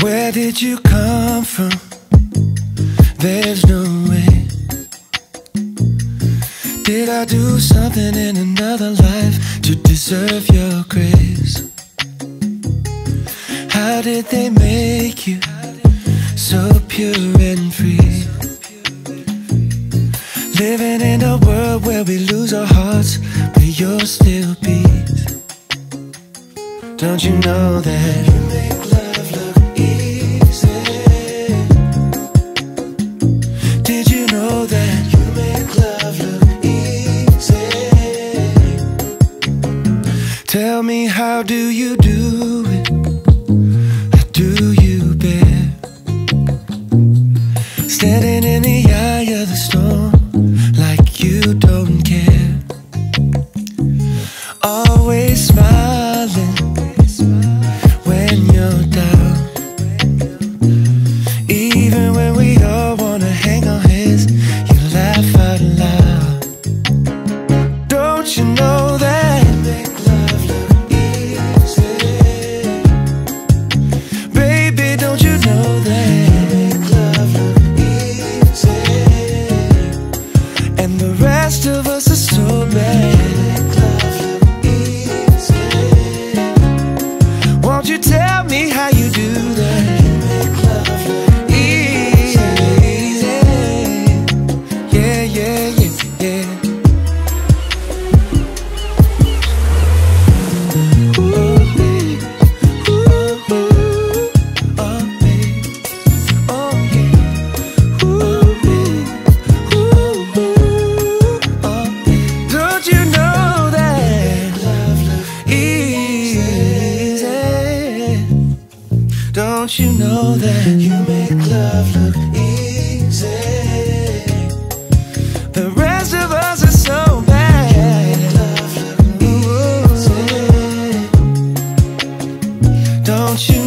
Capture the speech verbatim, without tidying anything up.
Where did you come from? There's no way. Did I do something in another life to deserve your grace? How did they make you so pure and free? Living in a world where we lose our hearts, but yours still beats. Don't you know that you make love look easy? Did you know that you make love look easy? Tell me, how do you do it? How do you bear? Standing in the eye of the storm like you don't care. Always smiling when you're down. Even when we all wanna hang our heads, you laugh out loud. Don't you know that you make love look easy? Baby, don't you know that you make love look easy? And the rest of us are so bad. Won't you tell me how you do that? You make love look easy. Yeah, yeah, yeah, yeah. Ooh, babe. Ooh, ooh. Oh, babe. Oh, yeah. Ooh, babe. Ooh, ooh. Oh, babe. Don't you know that love look easy? Don't you know that you make love look easy? The rest of us are so bad. You make love look easy. Don't you